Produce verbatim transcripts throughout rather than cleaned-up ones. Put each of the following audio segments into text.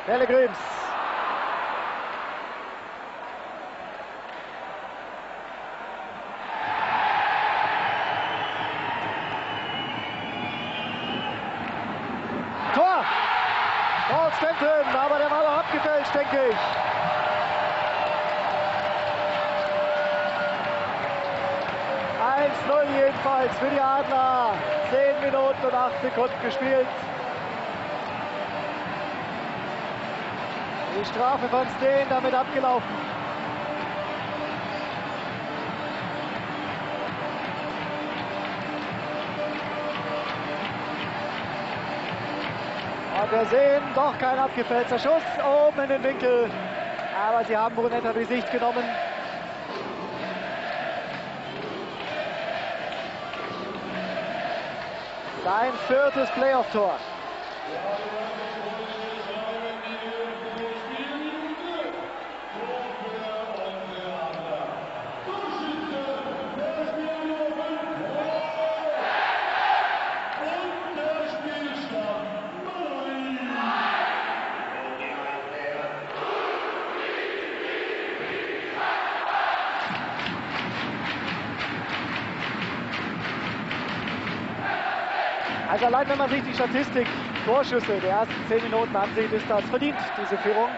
Pellegrims. Tor! Paul Stanton, aber der war doch abgefälscht, denke ich. eins null jedenfalls für die Adler. zehn Minuten und acht Sekunden gespielt. Die Strafe von Steen damit abgelaufen. Und wir sehen doch kein abgefälschter Schuss oben in den Winkel. Aber sie haben Brunetta die Sicht genommen. Sein viertes Playoff-Tor. Also allein wenn man sich die Statistik Torschüsse der ersten zehn Minuten ansieht, ist das verdient, diese Führung.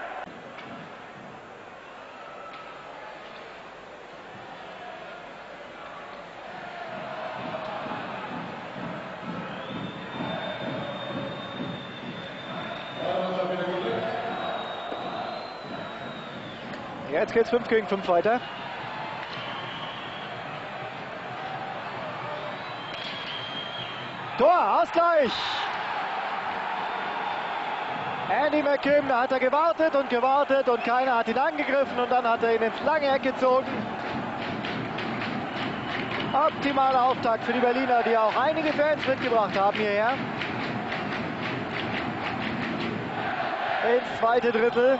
Jetzt geht es fünf gegen fünf weiter. Tor, Ausgleich! Andy McKim, da hat er gewartet und gewartet und keiner hat ihn angegriffen und dann hat er ihn ins lange Eck gezogen. Optimaler Auftakt für die Berliner, die auch einige Fans mitgebracht haben hierher. Ins zweite Drittel.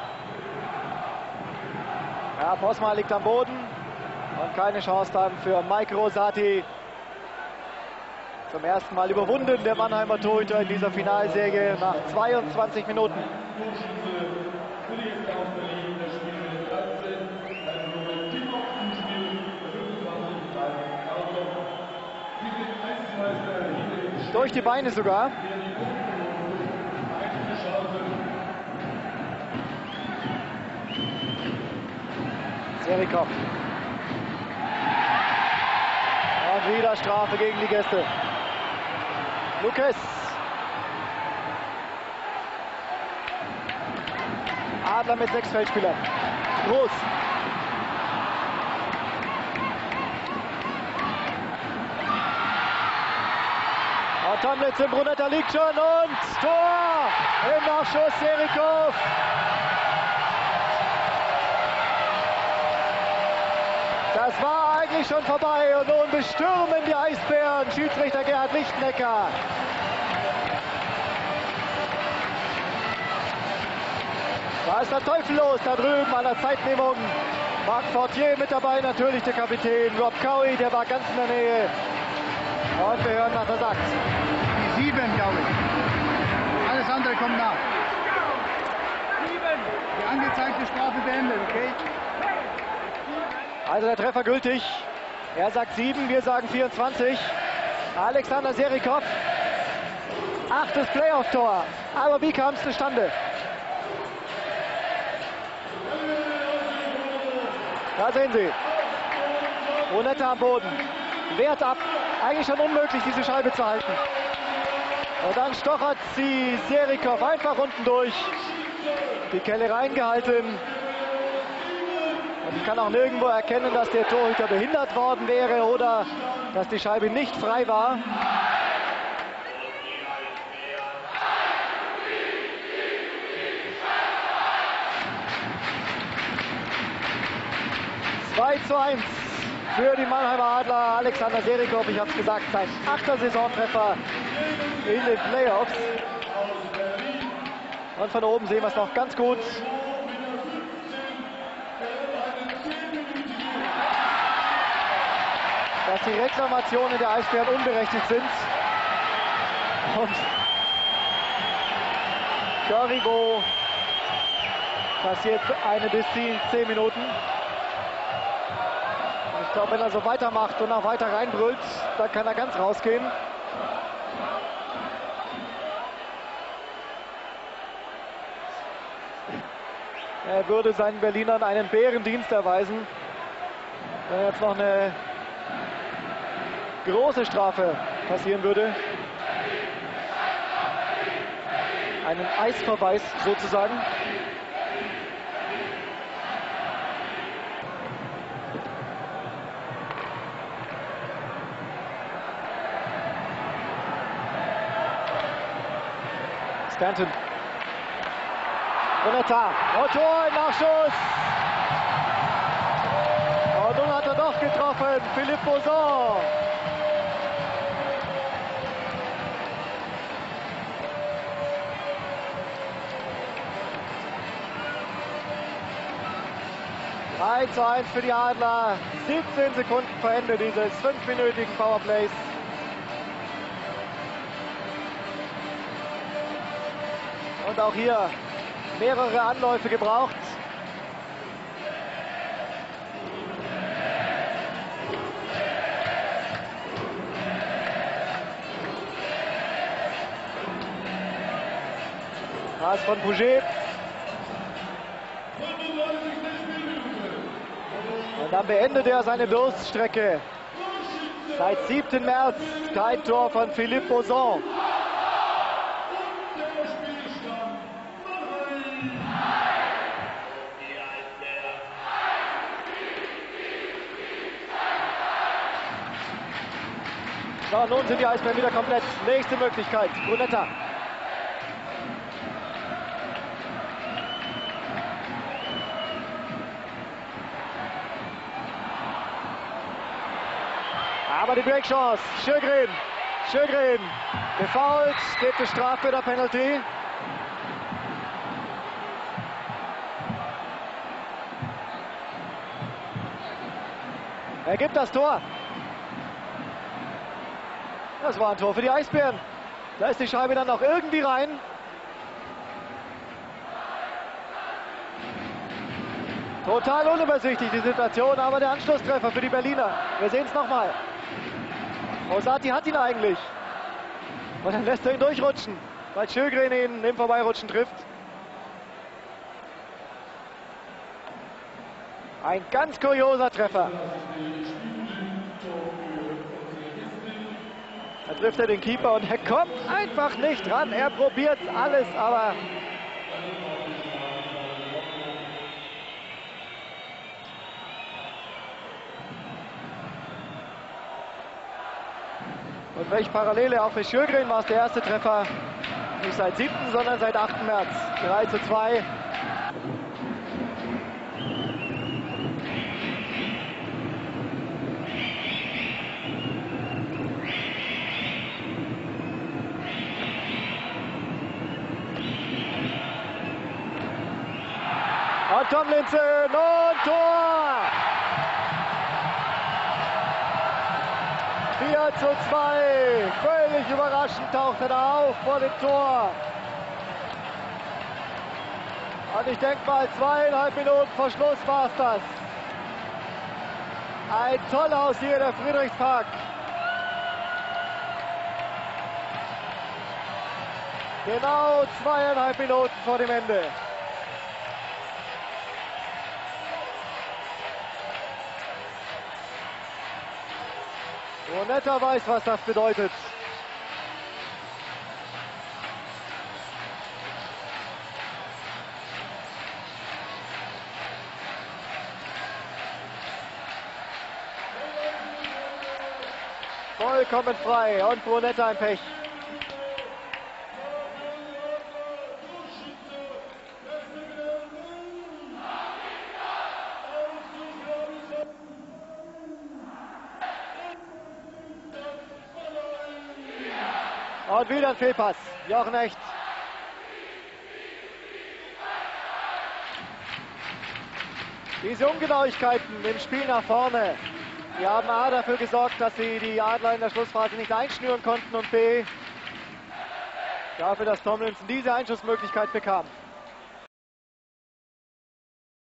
Ja, Posma liegt am Boden und keine Chance dann für Mike Rosati. Zum ersten Mal überwunden, der Mannheimer Torhüter in dieser Finalserie nach zweiundzwanzig Minuten. Durch die Beine sogar. Serikov. Und wieder Strafe gegen die Gäste. Lukas. Adler mit sechs Feldspielern. Groß. Und Tomlitz im Brunetta liegt schon und Tor im Nachschuss Serikov. Das war eigentlich schon vorbei und nun bestürmen die Eisbären. Schiedsrichter Gerhard Lichtenegger. Da ist der Teufel los da drüben an der Zeitnehmung. Marc Fortier mit dabei, natürlich der Kapitän. Rob Cowie, der war ganz in der Nähe. Und wir hören, was er sagt. Die sieben, glaube ich. Alles andere kommt nach. Die angezeigte Strafe beendet, okay? Also der Treffer gültig. Er sagt sieben, wir sagen vierundzwanzig. Alexander Serikov. Achtes Playoff-Tor. Aber wie kam es zustande? Da sehen Sie. Brunetta am Boden. Wehrt ab. Eigentlich schon unmöglich, diese Scheibe zu halten. Und dann stochert sie Serikov einfach unten durch. Die Kelle reingehalten. Und ich kann auch nirgendwo erkennen, dass der Torhüter behindert worden wäre oder dass die Scheibe nicht frei war. zwei zu eins für die Mannheimer Adler. Alexander Serikov, ich habe es gesagt, sein achter Saisontreffer in den Playoffs. Und von oben sehen wir es noch ganz gut. Dass die Reklamationen der Eisbären unberechtigt sind. Und Corrigo Passiert eine Disziplin, zehn Minuten. Ich glaube, wenn er so weitermacht und auch weiter reinbrüllt, dann kann er ganz rausgehen. Er würde seinen Berlinern einen Bärendienst erweisen, wenn jetzt noch eine große Strafe passieren würde. Einen Eisverweis sozusagen. Stanton. Brunetta. Und Tor, Nachschuss. Und nun hat er doch getroffen. Philippe Bauzon. eins zu eins für die Adler. siebzehn Sekunden vor Ende dieses fünfminütigen Powerplays. Und auch hier mehrere Anläufe gebraucht. Pass von Pouget. Und dann beendet er seine Durststrecke. Seit siebten März kein Tor von Philippe Bauzon. So, nun sind die Eisbären wieder komplett. Nächste Möglichkeit, Brunetta. Aber die Breakchance, Sjögren, Sjögren, gefoult, gibt es Strafe oder Penalty? Er gibt das Tor. Das war ein Tor für die Eisbären. Da ist die Scheibe dann noch irgendwie rein. Total unübersichtlich die Situation, aber der Anschlusstreffer für die Berliner. Wir sehen es nochmal. Rosati hat ihn eigentlich. Und dann lässt er ihn durchrutschen, weil Sjögren ihn im Vorbeirutschen trifft. Ein ganz kurioser Treffer. Da trifft er den Keeper und er kommt einfach nicht ran. Er probiert alles, aber und welche Parallele, auch für Sjögren war es der erste Treffer. Nicht seit siebten, sondern seit achten März. drei zu zwei. Und Tomlinson und Tor! vier zu zwei. Völlig überraschend taucht er da auf vor dem Tor. Und ich denke mal, zweieinhalb Minuten vor Schluss war es das. Ein Tollhaus hier in der Friedrichspark. Genau zweieinhalb Minuten vor dem Ende. Brunetta weiß, was das bedeutet. Vollkommen frei und Brunetta ein Pech. Und wieder ein Fehlpass. Jochen Echt. Diese Ungenauigkeiten im Spiel nach vorne, die haben A dafür gesorgt, dass sie die Adler in der Schlussphase nicht einschnüren konnten und B dafür, dass Tomlinson diese Einschussmöglichkeit bekam.